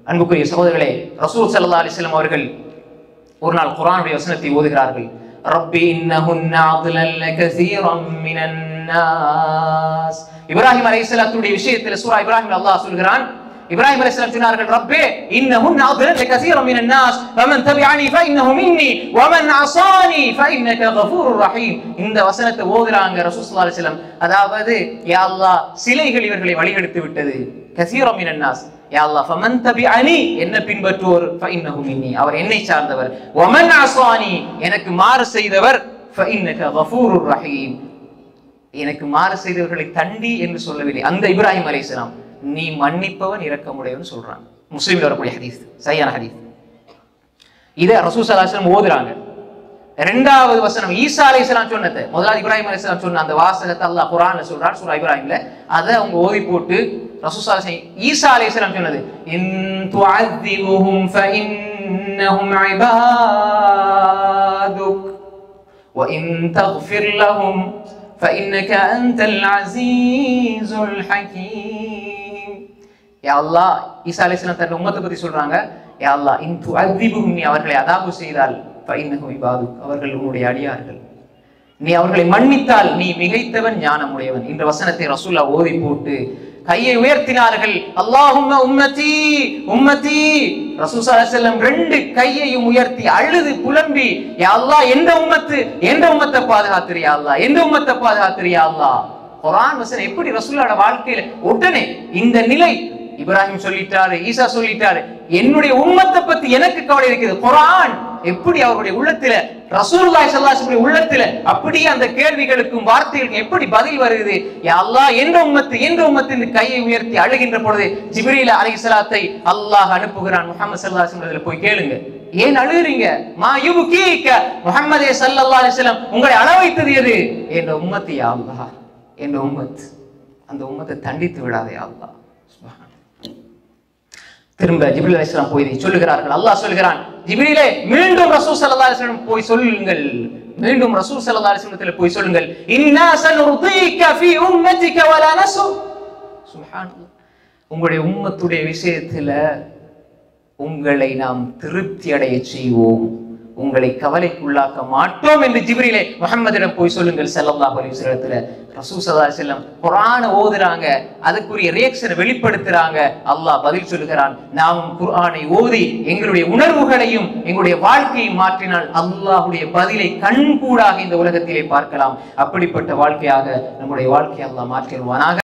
அன்புக்குரிய சகோதரர்களே, ரசூல் ஸல்லல்லாஹு அலைஹி வஸல்லம் அவர்கள் ஒரு நாள் குர்ஆனுடைய வசனத்தை ஓதுகிறார்கள். ரப்பி இன்னஹுன்ன அضلல்ன கஸீரன் மினன் நாஸ். இப்ராஹிம் அலைஹிஸ்ஸலாத்துடைய விஷயத்தில் சூரா இப்ராஹிம்ல அல்லாஹ் சொல்கிறான், இப்ராஹிம் அலைஹிஸ்ஸலாம் சொன்னார்கள், ரப்பே இன்னஹுன்ன அضلல்ன கஸீரன் மினன் நாஸ் ஃபமன் தபிஅனி ஃபஇன்னஹு மின்னி வமன் அஸானி ஃபஇன்னக கஃபூருர் ரஹீம். இந்த வசனத்தை ஓதுறாங்க ரசூல் ஸல்லல்லாஹு அலைஹி வஸல்லம். அதாவது யா அல்லாஹ், சிலைகள் இவர்களை வழிகெடுத்து விட்டது. கஸீரன் மினன் நாஸ், யா அல்லாஹ் ஃபமன் தபிஅனி, என்ன பின்பற்றுவோர், ஃபஇன்னஹு மின்னி, அவர் என்னை சார்ந்தவர், வமன் அஸானி, எனக்கு மாறு செய்தவர், ஃபஇன்னக கஃபூருர் ரஹீம், எனக்கு மாறு செய்தவர்களை தண்டி என்று சொல்லவில்லை. அந்த இப்ராஹிம் அலைஹிஸ்ஸலாம் நீ மன்னிப்பவன் இரக்கமுடையவன் சொல்றாங்க. முஸ்லிம்ல வரக்கூடிய ஹதீஸ், சரியான ஹதீஸ். இத ரசூல் ஸல்லல்லாஹு அலைஹி வஸல்லம் ஓதுறாங்க. இரண்டாவது வசனம் ஈசா அலைஹிஸ்ஸலாம் சொன்னது, முதலாவது இப்ராஹிம் அலைஹிஸ்ஸலாம் சொன்ன அந்த வாசகத்தை அல்லாஹ் குர்ஆன்ல சொல்றார் சூரா இப்ராஹிம்ல. அத அவங்க ஓதி போட்டு ரசூல் ஸல்லல்லாஹு அலைஹி வஸல்லம் ஈசா அலைஹிஸ்ஸலாம் சொன்னது, இன் துஅذிபுஹும் ஃபஇன்னஹும் இபாதுக் வ இன் தக்ஃபிர் லஹும் فإنك أنت العزيز الحكيم. யா அல்லாஹ், ஈசா அலைஹிஸ்ஸலாம் தன் உம்மத்தை பத்தி சொல்றாங்க, யா அல்லாஹ் இன் துஅذிபுஹும், நீ அவர்களை அதாபு செய்தால், ஃபஇன்னஹும் இபாதுக், அவர்கள் உன்னுடைய அடியார்கள், நீ அவர்களை மன்னித்தால் நீ மிகைத்தவன் ஞானமுடையவன். இந்த வசனத்தை ரசூலுல்லாஹ் ஓதி போட்டு கையை உயர்த்தினார்கள். அல்லாஹும்ம உம்மதி உம்மதி. ரசூல் ஸல்லல்லாஹு அலைஹி வஸல்லம் ரெண்டு கையையும் உயர்த்தி அழுது புலம்பி, யா அல்லாஹ் என்ற உம்மத்தை பாதுகாத்துரு, யா அல்லாஹ் என்ற உம்மத்தை பாதுகாத்துரு, யா அல்லாஹ். குர்ஆன் வசனம் எப்படி ரசூலுல்லாஹ்வோட வாழ்க்கையில உடனே இந்த நிலை. இப்ராஹிம் சொல்லிட்டாரு, ஈசா சொல்லிட்டாரு, என்னுடைய உம்மத்தை பத்தி எனக்கு கவலை இருக்குது. குர்ஆன் எப்படி அவருடைய உள்ளத்துல, ரசூலுல்லாஹி ஸல்லல்லாஹு அலைஹி வஸல்லம் உள்ளத்துல அப்படியே அந்த கேள்விகளுக்கும் வார்த்தைகளுக்கும் எப்படி பதில் வருகிறது. யா அல்லாஹ் என்ற உம்மத்தின் கையை உயர்த்தி அழுகின்ற பொழுது ஜிப்ரீல் அலைஹிஸ்ஸலாத்தை அல்லாஹ் அனுப்புகிறான். முஹம்மது ஸல்லல்லாஹு அலைஹி வஸல்லம் போய் கேளுங்க, ஏன் அழுகிறீங்க? மா யுப்கீக, முஹம்மதே ஸல்லல்லாஹு அலைஹி வஸல்லம் உங்களை அழ வைத்தது எது? என்ற உம்மத்து, யா அல்லாஹ் என்ற உம்மத், அந்த உம்மத்தை தண்டித்து விடாதே யா அல்லாஹ். திரும்ப ஜிப்ரீல் அலைஹிஸ்ஸலாம் போய் சொல்லுகிறார்கள். அல்லாஹ் சொல்கிறான், ஜிப்ரீலே மீண்டும் ரசூல் ஸல்லல்லாஹு அலைஹி வஸல்லம் போய் சொல்லுங்கள், மீண்டும் ரசூல் ஸல்லல்லாஹு அலைஹி வஸல்லம் போய் சொல்லுங்கள், இன்னா சனுர்தீக ஃபீ உம்மதிக வலா நஸு. சுப்ஹானல்லாஹ், உங்களுடைய உம்மத்துடைய விஷயத்துல உங்களை நாம் திருப்தி அடைய செய்வோம், உங்களை கவலைக்குள்ளாக்க மாட்டோம் என்று ஜிப்ரீலே முஹம்மதிடம் போய் சொல்லுங்கள் ஸல்லல்லாஹு அலைஹி வஸல்லம். ரசூல் ஸல்லல்லாஹு அலைஹி வஸல்லம் குர்ஆனை ஓதுறாங்க, அதுக்குரிய ரியாக்ஷனை வெளிப்படுத்துறாங்க. அல்லாஹ் பதில் சொல்லுகிறான், நாம் குர்ஆனை ஓதி எங்களுடைய உணர்வுகளையும் எங்களுடைய வாழ்க்கையை மாற்றினால் அல்லாஹ்வுடைய பதிலை கண்கூடாக இந்த உலகத்திலே பார்க்கலாம். அப்படிப்பட்ட வாழ்க்கையாக நம்முடைய வாழ்க்கையை அல்லாஹ் மாற்றிடுவானாக.